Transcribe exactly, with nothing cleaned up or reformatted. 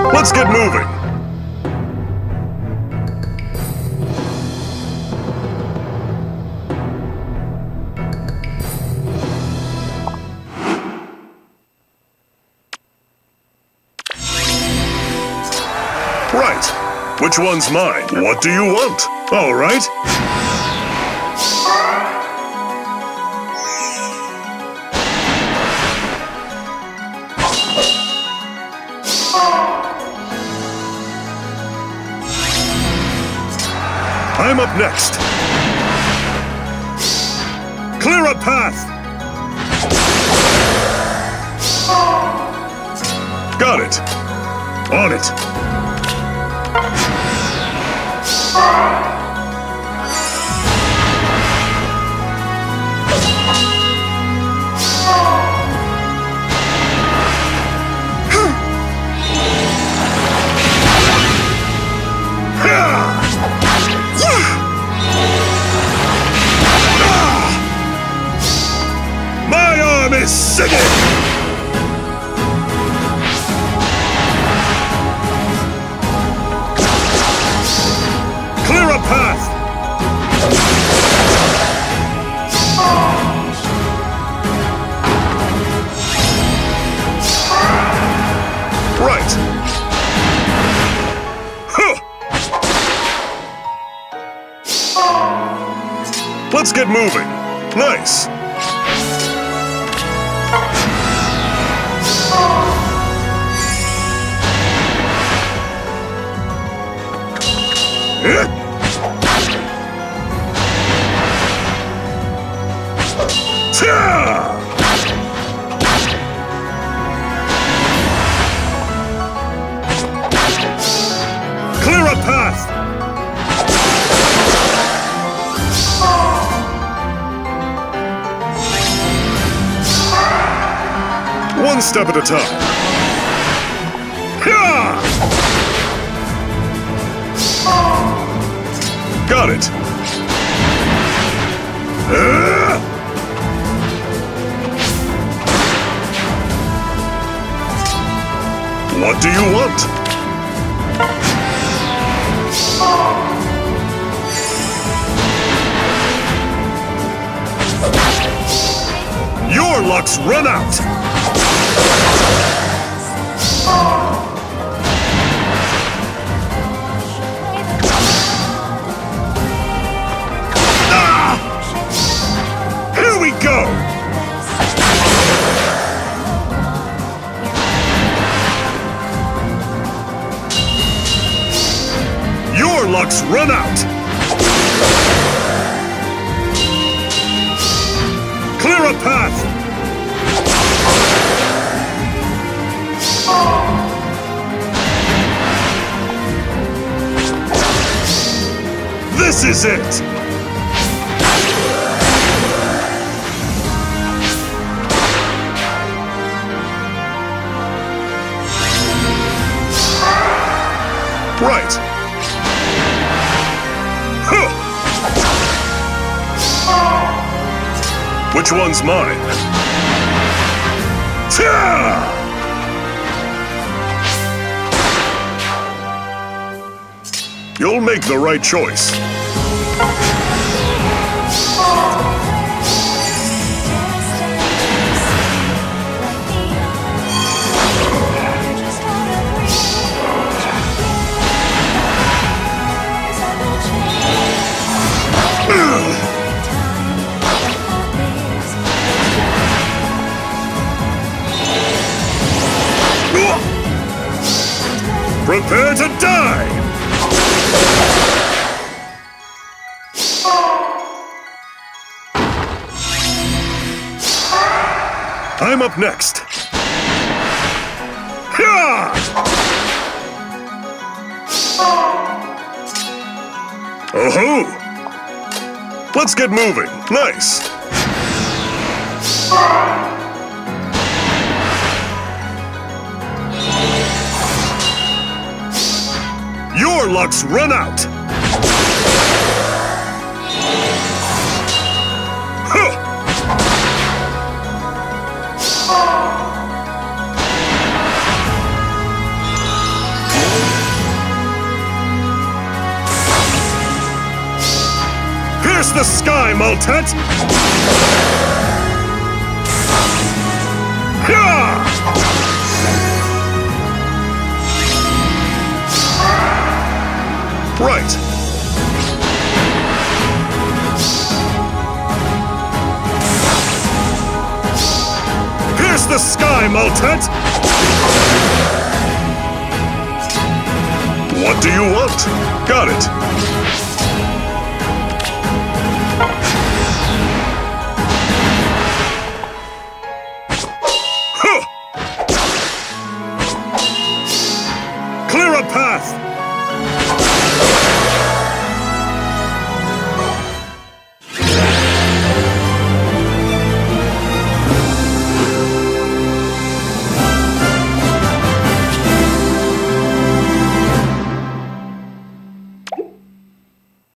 Let's get moving. Right. Which one's mine? What do you want? All right. I'm up next. Clear a path. Got it. On it. Is singing! Clear a path! Right! Huh. Let's get moving. Nice! Clear a path! One step at a time. Got it. Uh. What do you want? Your luck's run out. Go! Your luck's run out! Clear a path! This is it! Right. Huh. Which one's mine? Ta! You'll make the right choice. Prepare to die! I'm up next. Hyah! Oh-ho! Let's get moving. Nice. Your luck's run out! Huh. Pierce the sky, Maltet! Hyah! Right. Pierce the sky, Maltet! What do you want? Got it. Huh! Clear a path!